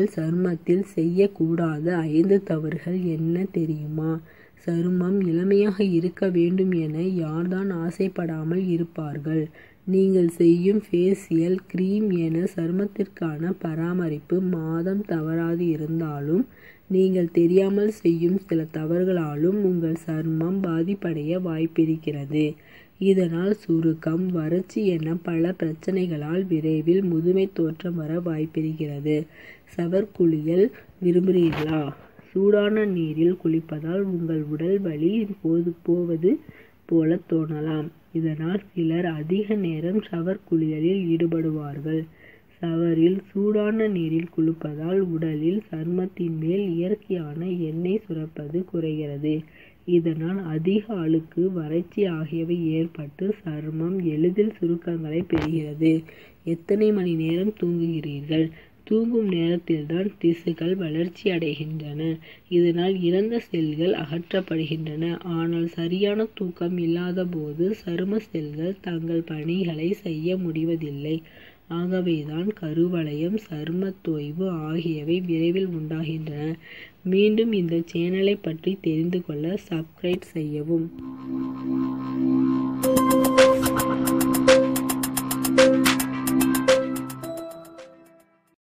நீங்கள் சருமத்தில் செய்யக்கூடாத 5 தவறுகள் என்ன தெரியுமா? சருமம் இளமையாக இருக்க வேண்டும் என யார்தான் ஆசைப்படாமல் இருப்பார்கள்? நீங்கள் செய்யும் ஃபேஷியல் கிரீம் என சருமத்திற்கான பராமரிப்பு மாதம் தவறாது இருந்தாலும் நீங்கள் தெரியாமல் செய்யும் சில தவறுகளாலும் உங்கள் சருமம் பாதிப்படைய வாய்ப்பிருக்கிறது. இதனால் சுருக்கம், வறட்சி என பல பிரச்சனைகளால் விரைவில் முதுமை தோற்றம் வர வாய்ப்பிருக்கிறது. ஷவர் குளியல் விரும்புகிறீர்களா? சூடான நீரில் குளிப்பதால் உங்கள் உடல் வலி போவது போல தோணலாம். இதனால் சிலர் அதிக நேரம் ஷவர் குளியலில் ஈடுபடுவார்கள். ஷவரில் சூடான நீரில் குளிப்பதால் உடலில் சருமத்தின் மேல் இயற்கையான எண்ணெய் சுரப்பது குறைகிறது. இதனால் அதிக அழுக்கு, வறட்சி ஆகியவை ஏற்பட்டு சருமம் எளிதில் சுருக்கங்களை பெறுகிறது. எத்தனை மணி நேரம் தூங்குகிறீர்கள்? தூங்கும் நேரத்தில்தான் திசுக்கள் வளர்ச்சி அடைகின்றன. இதனால் இறந்த செல்கள் அகற்றப்படுகின்றன. ஆனால் சரியான தூக்கம் இல்லாத போது சரும செல்கள் தங்கள் பணிகளை செய்ய முடிவதில்லை. ஆகவேதான் கருவளையம், சரும தொய்வு ஆகியவை விரைவில் உண்டாகின்றன. மீண்டும் இந்த சேனலை பற்றி தெரிந்து கொள்ள சப்ஸ்கிரைப் செய்யவும்.